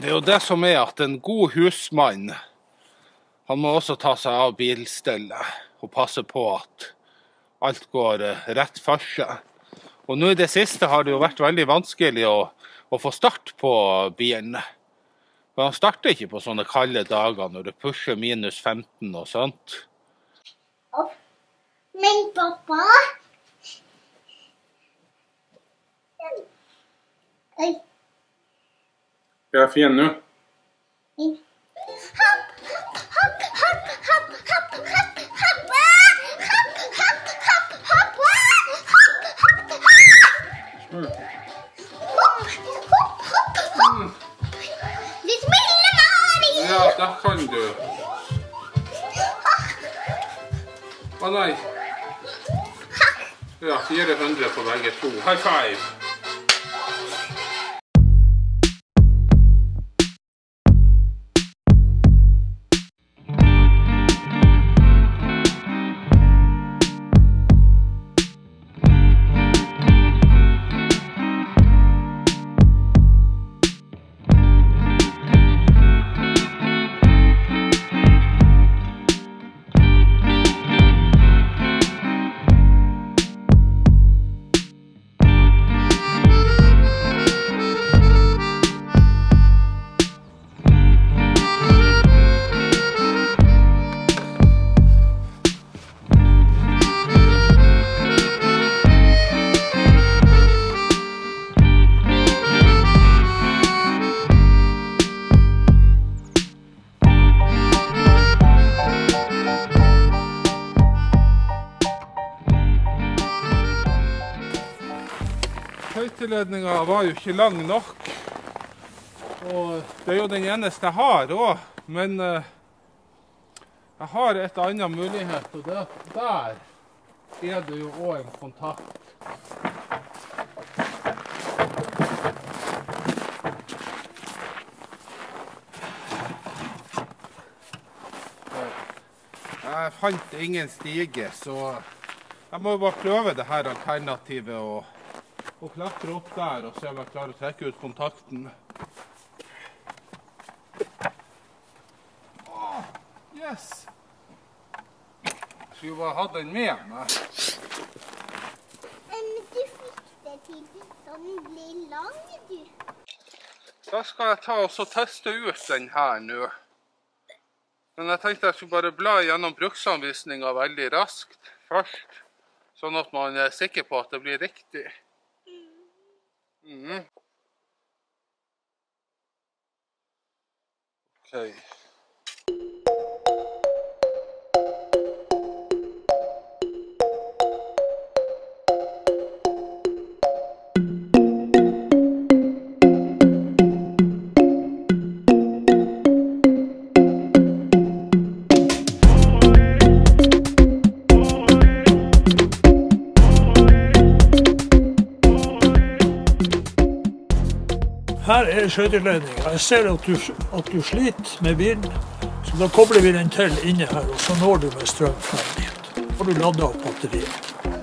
Det er jo det som er at en god husmann, han må også ta seg av bilstellet og passe på at alt går rett for seg. Og nå i det siste har det jo vært veldig vanskelig å få start på bilen. For han starter ikke på sånne kalde dager når det pusher minus 15 og sånt. Men pappa? Oi. Jeg er fin nå. Ja, det kan du. Å nei. Ja, 400 på begge to. High five! Skøyteledningen var jo ikke lang nok, og det er jo den eneste jeg har også, men jeg har et annet mulighet, og der er det jo også en kontakt. Jeg fant ingen stige, så jeg må jo bare prøve det her alternativet og klatre opp der og se om jeg klarer å trekke ut kontakten. Yes! Jeg skulle bare ha den med meg. Men du fikk det til sånn blir lang, du. Da skal jeg ta og teste ut den her nå. Men jeg tenkte jeg skulle bare bla gjennom bruksanvisningen veldig raskt først, sånn at man er sikker på at det blir riktig. Okay. Her er skøyteledningen. Jeg ser at du sliter med bilen, så da kobler vi den til inne her, og så når du med strøm frem dit. Og du lader opp batteriet.